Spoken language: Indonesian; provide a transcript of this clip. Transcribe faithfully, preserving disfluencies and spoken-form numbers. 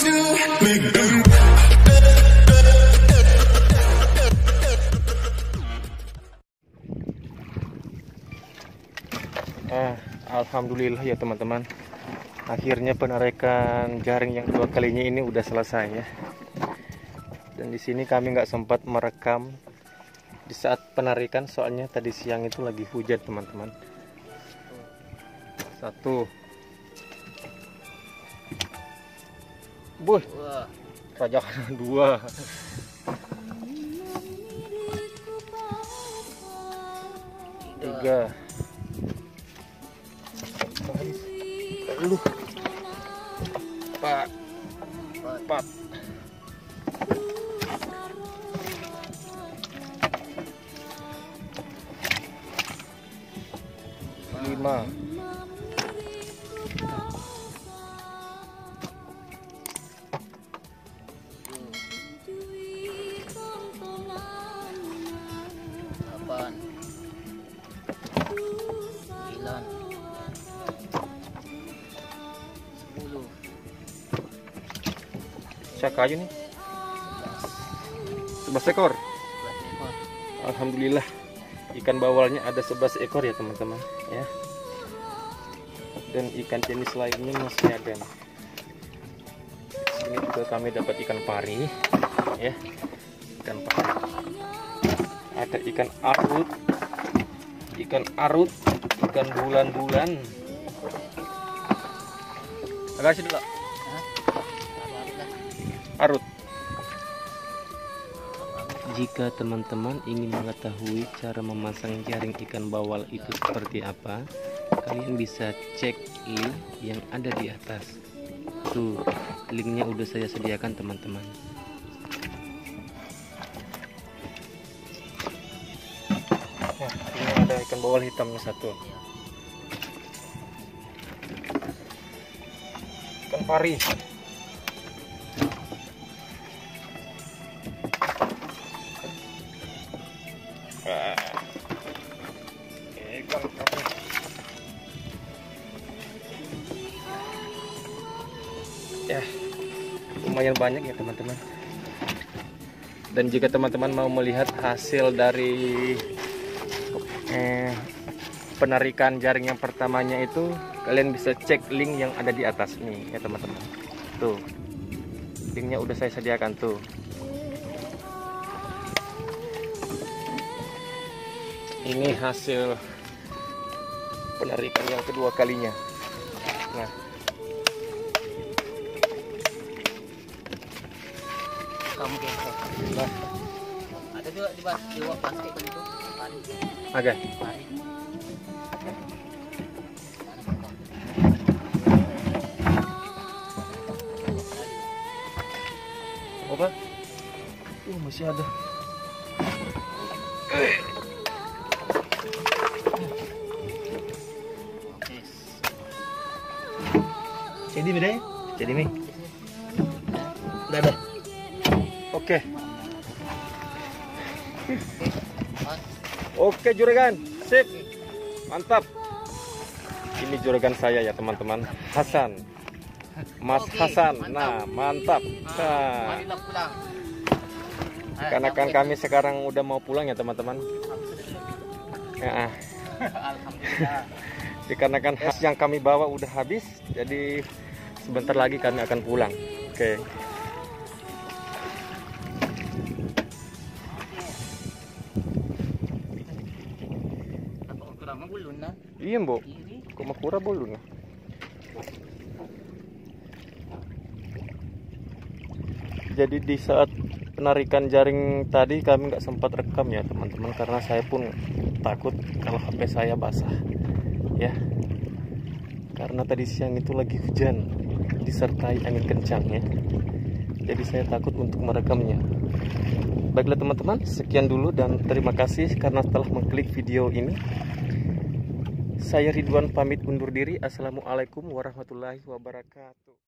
Ah, alhamdulillah ya teman-teman. Akhirnya penarikan jaring yang dua kalinya ini udah selesai ya. Dan di sini kami nggak sempat merekam di saat penarikan, soalnya tadi siang itu lagi hujan teman-teman. Satu. Buh. Raja dua. Tiga. Lu empat empat lima delapan sembilan Siapa kayu nih? sebelas ekor. Alhamdulillah ikan bawalnya ada sebelas ekor ya teman-teman ya. Dan ikan jenis lainnya masih ada nih. Ini juga kami dapat ikan pari ya. Ikan pari. Ada ikan arut. Ikan arut, ikan bulan-bulan. Agak sih dulu. Arut. Jika teman-teman ingin mengetahui cara memasang jaring ikan bawal itu seperti apa, kalian bisa cek link yang ada di atas. Tuh, linknya udah saya sediakan teman-teman. Nah, ini ada ikan bawal hitamnya satu. Ikan pari. Ya, lumayan banyak ya teman-teman. Dan jika teman-teman mau melihat hasil dari eh, penarikan jaring yang pertamanya itu, kalian bisa cek link yang ada di atas nih ya teman-teman. Tuh, linknya udah saya sediakan tuh. Ini hasil penarikan yang kedua kalinya. Nah, kamu nah. Ada juga di bawah di bawah plastik kan itu. Agak. Apa? Uh, masih ada. Jadi mi deh, jadi mi. Udah ada. Oke. Oke juragan, sip, mantap. Ini juragan saya ya teman-teman, Hasan, Mas Hasan. Nah mantap. Nah, karena kan kami sekarang udah mau pulang ya teman-teman. Ya, Alhamdulillah. dikarenakan khas yang kami bawa udah habis, jadi sebentar lagi kami akan pulang. Oke. Iya mbok, kok makura bolun. Jadi di saat penarikan jaring tadi kami nggak sempat rekam ya teman-teman, karena saya pun takut kalau H P saya basah ya. Karena tadi siang itu lagi hujan disertai angin kencang ya. Jadi saya takut untuk merekamnya. Baiklah teman-teman, sekian dulu dan terima kasih karena telah mengklik video ini. Saya Ridwan pamit undur diri. Assalamualaikum warahmatullahi wabarakatuh.